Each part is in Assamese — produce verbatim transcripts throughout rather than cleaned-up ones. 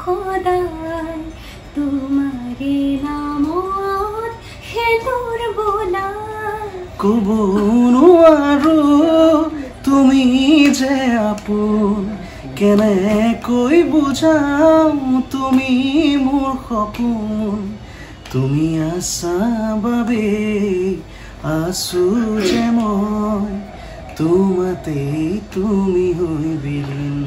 খোদাই তোমাৰে নামত হেতুৰ বোলা কব নোৱাৰো তুমি যে আপোন কেনেকৈ বুজাও তুমি মোৰ সপোন তুমি আছা বাবে আছো যে মই তোমাতে তুমি হৈ বিলীন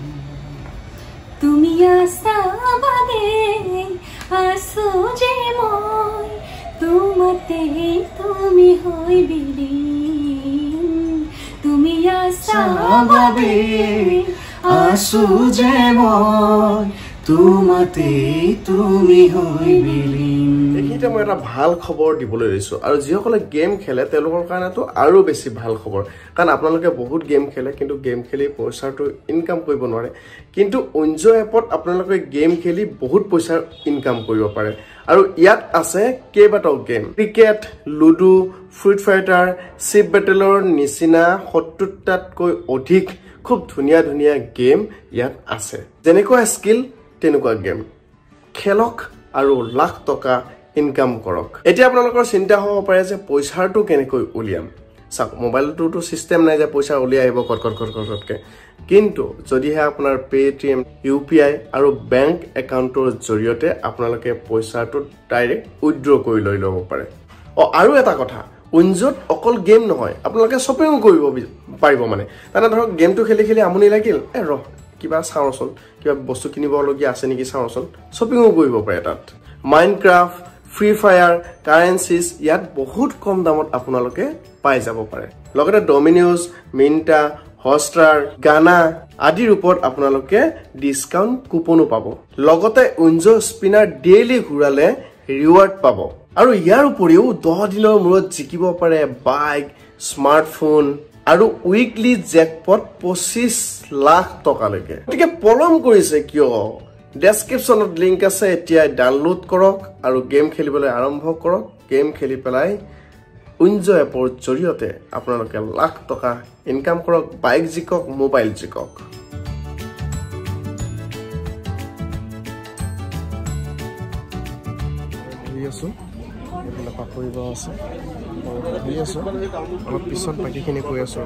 তুমি আছা বাবে আছো যে মই তোমাতে তুমি হৈ বিলীন তুমি আছা বাবে আছো যে মই তোমাতে তুমি হৈ বিলীন এইখিনিতে মই এটা ভাল খবৰ দিবলৈ লৈছোঁ আৰু যিসকলে গেম খেলে তেওঁলোকৰ কাৰণেতো আৰু বেছি ভাল খবৰ কাৰণ আপোনালোকে বহুত গেম খেলে কিন্তু গেম খেলি পইচাটো ইনকাম কৰিব নোৱাৰে কিন্তু উঞ্জো এপত আপোনালোকে গেম খেলি বহুত পইচা ইনকাম কৰিব পাৰে আৰু ইয়াত আছে কেইবাটাও game cricket ludo fruit fighter chip বেটেলৰ নিচিনা সত্তৰটাতকৈ অধিক খুব ধুনীয়া ধুনীয়া গেম ইয়াত আছে যেনেকুৱা স্কিল তেনেকুৱা গেম খেলক আৰু লাখ টকা ইনকাম কৰক এতিয়া আপোনালোকৰ চিন্তা হ'ব পাৰে যে পইচাটো কেনেকৈ উলিয়াম চাওক মোবাইলটোতো সিস্টেম নাই যে পইচা উলিয়াই আহিব কট কট কট কটকে কিন্তু যদিহে আপোনাৰ পেটিএম ইউপিআই আৰু বেংক একাউণ্টৰ জৰিয়তে আপোনালোকে পইচাটো ডাইৰেক্ট উইথড্ৰ কৰি লৈ ল'ব পাৰে অ আৰু এটা কথা উঞ্জত অকল গেম নহয় আপোনালোকে শ্বপিং কৰিব পাৰিব মানে তানা ধৰক গেমটো খেলি খেলি আমনি লাগিল এ ৰহ কিবা চাওঁচোন কিবা বস্তু কিনিবলগীয়া আছে নেকি চাওঁচোন শ্বপিঙো কৰিব পাৰে তাত মাইনক্ৰাফ্ট ফ্ৰী ফায়াৰ কাৰেন্সিজ ইয়াত বহুত কম দামত আপোনালোকে পাই যাব পাৰে লগতে ডমিনোজ মিন্টা হটষ্টাৰ গানা আদিৰ ওপৰত আপোনালোকে ডিসকাউন্ট কুপনো পাব লগতে উঞ্জো স্পিনাৰ ডেইলি ঘূৰালে ৰিৱাৰ্ড পাব আৰু ইয়াৰ উপৰিও দহ দিনৰ মূৰত জিকিব পাৰে বাইক স্মাৰ্টফোন আৰু উইকলি জেকপট পঁচিছ লাখ টকালৈকে গতিকে পলম কৰিছে কিয় ডেসক্ৰিপশ্যনত লিংক আছে এতিয়া ডাউনলোড কৰক আৰু গেম খেলিবলৈ আৰম্ভ কৰক গেম খেলি পেলাই উঞ্জো এপৰ জৰিয়তে আপোনালোকে লাখ টকা ইনকাম কৰক বাইক জিকক মোবাইল জিকক আছো পাপৰিব আছে ভাবি আছো অলপ পিছত বাকীখিনি কৈ আছো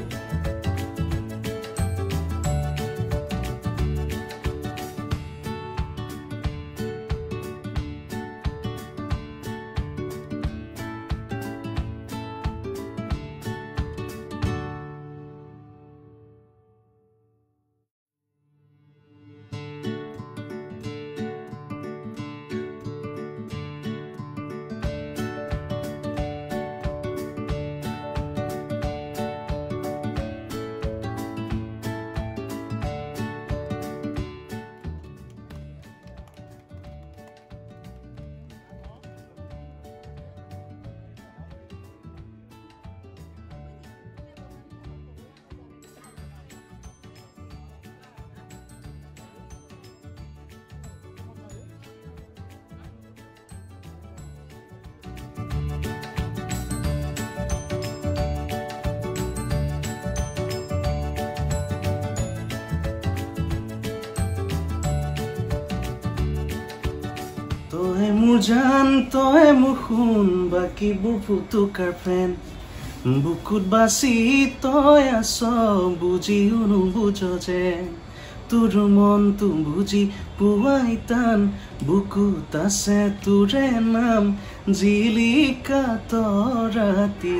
তই মোৰ জান তই মোৰ শুন বাকীবোৰ ফুটুকাৰ ফেন বুকুত বাচি তই আছ বুজিও নুবুজ যে তোৰ মনটো বুজি পোৱাই টান বুকুত আছে তোৰে নাম জিলিকা তৰাতি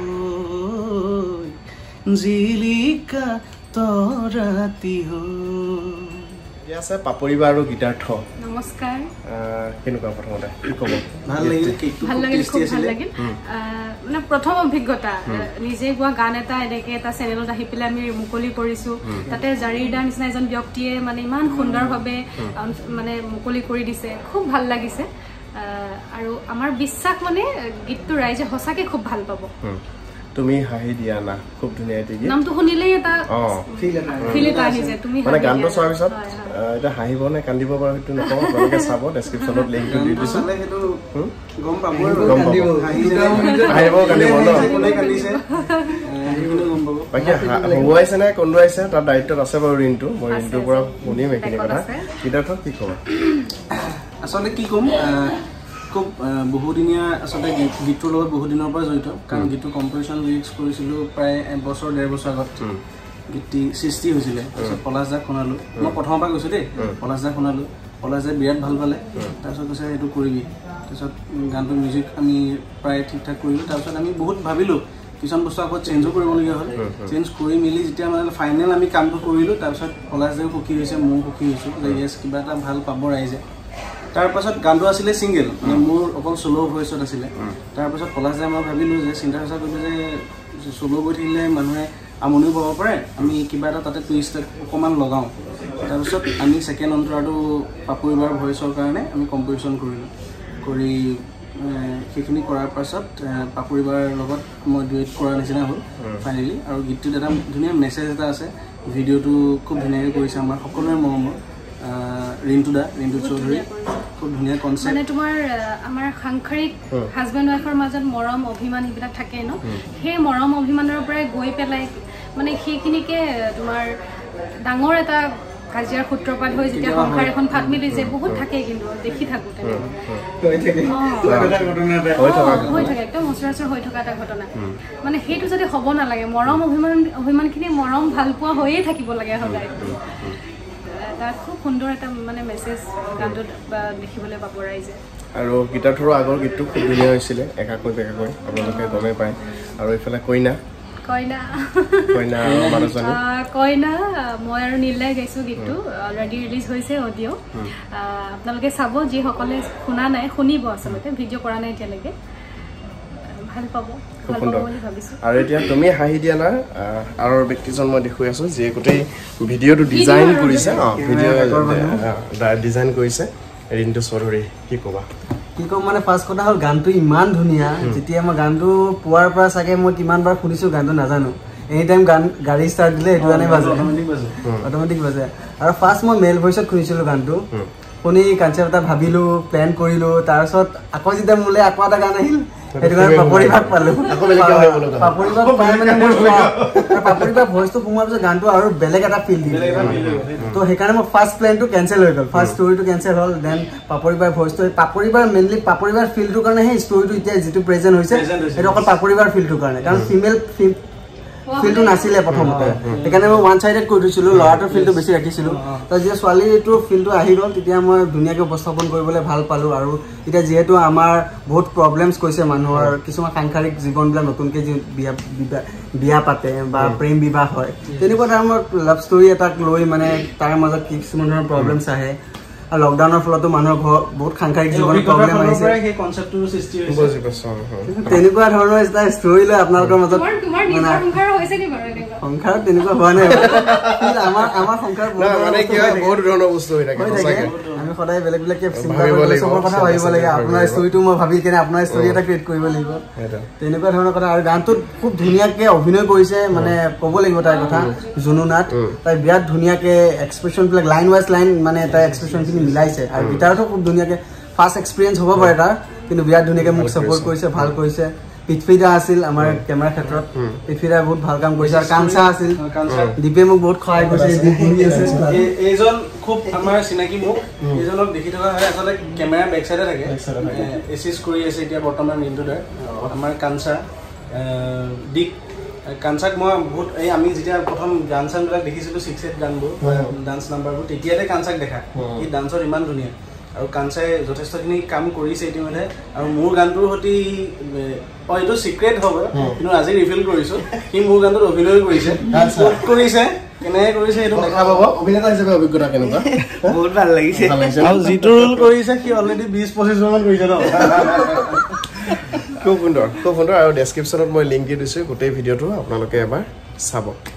হৈ জিলিকা তৰাতি হৈ আছে পাপৰিবা আৰু গীতাৰ্থ নমস্কাৰ কেনেকুৱা প্ৰথমতে কি ক'ব ভাল লাগিল ভাল লাগিল খুব ভাল লাগিল মানে প্ৰথম অভিজ্ঞতা নিজে গোৱা গান এটা এনেকে এটা চেনেলত আহি পেলাই আমি মুকলি কৰিছো তাতে জাৰিদাৰ নিচিনা এজন ব্যক্তিয়ে মানে ইমান সুন্দৰভাৱে মানে মুকলি কৰি দিছে খুব ভাল লাগিছে আৰু আমাৰ বিশ্বাস মানে গীতটো ৰাইজে সঁচাকে খুব ভাল পাব তুমি হাঁহি দিয়া না খুব ধুনীয়া এটি গীত নামটো শুনিলেই এটা ফিল এটা আহি যায় তুমি মানে গানটো চোৱাৰ পিছত এটা হাঁহিব নে কান্দিব বাৰু সেইটো নকওঁ আপোনালোকে চাব ডেছক্ৰিপশ্যনত লিংকটো দি দিছোঁ সেইটো গম পাব গম পাব হাঁহিব কান্দিব ন কোনে কান্দিছে গম পাব বাকি হওয়াইছে না কোনৱাইছে তাৰ দায়িত্বত আছে বাৰু ৰিনটো মই ৰিনটোৰ পৰা শুনিম এখিনি কথা কিটাৰ্থ কি ক'ব আসলে কি কম খুব বহুদিনীয়া আসলে গীতটোৰ লগত বহুদিনৰ পৰা জড়িত কাৰণ গীতটো কম্পোজিশ্যন লিৰিক্স কৰিছিলোঁ প্ৰায় এবছৰ ডেৰ বছৰ আগত গীতটি সৃষ্টি হৈছিলে তাৰপিছত পলাশ দাক শুনালোঁ মই প্ৰথমৰ পৰা কৈছোঁ দেই পলাশ দাক শুনালোঁ পলাশ দাই বিৰাট ভাল পালে তাৰপিছত কৈছে এইটো কৰিবি তাৰপিছত গানটো মিউজিক আমি প্ৰায় ঠিক ঠাক কৰিলোঁ তাৰপিছত আমি বহুত ভাবিলোঁ কিছুমান বস্তু আকৌ চেঞ্জো কৰিবলগীয়া হ'ল চেঞ্জ কৰি মেলি যেতিয়া মানে ফাইনেল আমি কামটো কৰিলোঁ তাৰপিছত পলাশ দাইও সুখী হৈছে ময়ো সুখী হৈছোঁ যে ইয়েছ কিবা এটা ভাল পাব ৰাইজে তাৰপাছত গানটো আছিলে ছিংগল মানে মোৰ অকল চ'ল' ভইচত আছিলে তাৰপাছত পলাশ দাই মই ভাবিলোঁ যে চিন্তা চৰ্চা কৰিলোঁ যে চ'ল' গৈ থাকিলে মানুহে আমনিও পাব পাৰে আমি কিবা এটা তাতে টুইষ্ট অকণমান লগাওঁ তাৰপিছত আমি ছেকেণ্ড অন্তৰাটো পাপৰিবাৰ ভইচৰ কাৰণে আমি কম্প'জিশ্যন কৰিলোঁ কৰি সেইখিনি কৰাৰ পাছত পাপৰিবাৰ লগত মই ডুৱেট কৰাৰ নিচিনা হ'ল ফাইনেলি আৰু গীতটোত এটা ধুনীয়া মেছেজ এটা আছে ভিডিঅ'টো খুব ধুনীয়াকৈ কৰিছে আমাৰ সকলোৰে মৰমৰ ৰিণ্টু দা ৰিণ্টু চৌধুৰী খুব ধুনীয়া কনচেপ্ট মানে তোমাৰ আমাৰ সাংসাৰিক হাজবেণ্ড ৱাইফৰ মাজত মৰম অভিমান এইবিলাক থাকে ন সেই মৰম অভিমানৰ পৰাই গৈ পেলাই মানে সেইখিনিকে তোমাৰ ডাঙৰ এটা কাজিয়াৰ সূত্ৰপাত হৈ যেতিয়া সংসাৰ এখন ফাট মেলি যায় বহুত থাকে কিন্তু দেখি থাকোঁ হৈ থাকে একদম সচৰাচৰ হৈ থকা এটা ঘটনা মানে সেইটো যদি হ'ব নালাগে মৰম অভিমান অভিমানখিনি মৰম ভাল পোৱা হৈয়ে থাকিব লাগে সদায় এটা খুব সুন্দৰ এটা মানে মেছেজ গানটোত দেখিবলৈ পাব ৰাইজে আৰু গীতাৰ্থৰো আগৰ গীতটো খুব ধুনীয়া হৈছিলে একাকৈ বেকাকৈ আপোনালোকে গমেই পায় আৰু এইফালে কইনা কইনা কইনা মানুহজনী কইনা মই আৰু নীলাই গাইছোঁ গীতটো অলৰেডি ৰিলিজ হৈছে অডিঅ' আপোনালোকে চাব যিসকলে শুনা নাই শুনিব আচলতে ভিডিঅ' কৰা নাই এতিয়ালৈকে ভাল পাব ভাল পাব বুলি ভাবিছোঁ আৰু এতিয়া তুমি হাঁহি দিয়া না আৰু ব্যক্তিজন মই দেখুৱাই আছোঁ যিয়ে গোটেই ভিডিঅ'টো ডিজাইন কৰিছে অঁ ভিডিঅ' ডিজাইন কৰিছে ৰিণ্টু চৌধুৰী কি ক'বা কি কম মানে ফাৰ্ষ্ট কথা হ'ল গানটো ইমান ধুনীয়া যেতিয়া মই গানটো পোৱাৰ পৰা চাগে মই কিমানবাৰ শুনিছোঁ গানটো নাজানো এনি টাইম গান গাড়ী ষ্টাৰ্ট দিলে সেইটো গানেই বাজে অট'মেটিক বাজে আৰু ফাৰ্ষ্ট মই মেল ভইচত শুনিছিলোঁ গানটো শুনি কনচেপ্ট এটা ভাবিলোঁ প্লেন কৰিলোঁ তাৰপিছত আকৌ যেতিয়া মোলৈ আকৌ এটা গান আহিল সেইটো কাৰণে পাপৰি ভাগ পালোঁ পাপৰি ভাগ পাই মানে মোৰ পাপৰি ভাগ ভইচটো সোমোৱাৰ পিছত গানটো আৰু বেলেগ এটা ফিল দিলে তো সেইকাৰণে মোৰ ফাৰ্ষ্ট প্লেনটো কেঞ্চেল হৈ গ'ল ফাৰ্ষ্ট ষ্টৰিটো কেঞ্চেল হ'ল দেন পাপৰি বাৰ ভইচটো পাপৰি বাৰ মেইনলি পাপৰি বাৰ ফিলটোৰ কাৰণে সেই ষ্টৰিটো এতিয়া যিটো প্ৰেজেণ্ট হৈছে সেইটো অকল পাপৰি বাৰ ফিলটোৰ কাৰণে কাৰণ ফিমেল ফিলটো নাছিলে প্ৰথমতে সেইকাৰণে মই ওৱান চাইডেড কৰি দিছিলোঁ ল'ৰাটোৰ ফিলটো বেছি ৰাখিছিলোঁ তো যেতিয়া ছোৱালীটোৰ ফিলটো আহি গ'ল তেতিয়া মই ধুনীয়াকৈ উপস্থাপন কৰিবলৈ ভাল পালোঁ আৰু এতিয়া যিহেতু আমাৰ বহুত প্ৰব্লেমছ কৈছে মানুহৰ কিছুমান সাংসাৰিক জীৱনবিলাক নতুনকৈ যি বিয়া বিয়া পাতে বা প্ৰেম বিবাহ হয় তেনেকুৱা ধৰণৰ লাভ ষ্টৰি এটাক লৈ মানে তাৰ মাজত কিছুমান ধৰণৰ প্ৰব্লেমছ আহে আৰু লকডাউনৰ ফলতো মানুহৰ ঘৰ বহুত সাংসাৰিক জীৱনত প্ৰব্লেম আহিছে তেনেকুৱা ধৰণৰ এটা ষ্টৰি লৈ আপোনালোকৰ মাজত সংসাৰত তেনেকুৱা হোৱা নাই আমাৰ আমাৰ সংসাৰ আমি সদায় বেলেগ বেলেগকে চবৰ কথা ভাবিব লাগে আপোনাৰ ষ্টৰিটো মই ভাবি কেনে আপোনাৰ ষ্টৰি এটা ক্ৰিয়েট কৰিব লাগিব তেনেকুৱা ধৰণৰ কথা আৰু গানটোত খুব ধুনীয়াকে অভিনয় কৰিছে মানে ক'ব লাগিব তাৰ কথা জুনু নাথ তাই বিৰাট ধুনীয়াকে এক্সপ্ৰেশ্যনবিলাক লাইন ৱাইজ লাইন মানে তাই এক্সপ্ৰেশ্যনখিনি মিলাইছে আৰু গীটাৰটো খুব ধুনীয়াকে ফাৰ্ষ্ট এক্সপিৰিয়েঞ্চ হ'ব পাৰে তাৰ কিন্তু বিৰাট ধুনীয়াকে মোক ছাপোৰ্ট কৰিছে ভাল কৰিছে পিতফিদা আছিল আমাৰ কেমেৰা ক্ষেত্ৰত পিতফিদা বহুত ভাল কাম কৰিছে আৰু কাঞ্চা আছিল দীপে মোক বহুত সহায় কৰিছে এইজন খুব আমাৰ চিনাকি মোক এইজনক দেখি থকা হয় আচলতে কেমেৰা বেক চাইডে থাকে এচিষ্ট কৰি আছে এতিয়া বৰ্তমান ৰিণ্টু দাৰ আমাৰ কাঞ্চা দিক কাঞ্চাক মই বহুত এই আমি যেতিয়া প্ৰথম গান চানবিলাক দেখিছিলোঁ ছিক্স এইট গানবোৰ ডান্স নাম্বাৰবোৰ তেতিয়াতে কাঞ্চাক দেখা সি ডান্সত ইমান ধুনীয়া আৰু কাঞ্চাই যথেষ্টখিনি কাম কৰিছে ইতিমধ্যে আৰু মোৰ গানটোৰ সৈতে অঁ এইটো চিক্ৰেট হ'ব কিন্তু আজি ৰিভিল কৰিছোঁ সি মোৰ গানটোত অভিনয় কৰিছে ক'ত কৰিছে কেনেকৈ কৰিছে এইটো দেখা পাব অভিনেতা হিচাপে অভিজ্ঞতা কেনেকুৱা বহুত ভাল লাগিছে আৰু যিটো ৰোল কৰিছে সি অলৰেডি বিছ পঁচিছ মান কৰিছে ন খুব সুন্দৰ খুব সুন্দৰ আৰু ডেছক্ৰিপশ্যনত মই লিংক দি দিছোঁ গোটেই ভিডিঅ'টো আপোনালোকে এবাৰ চাব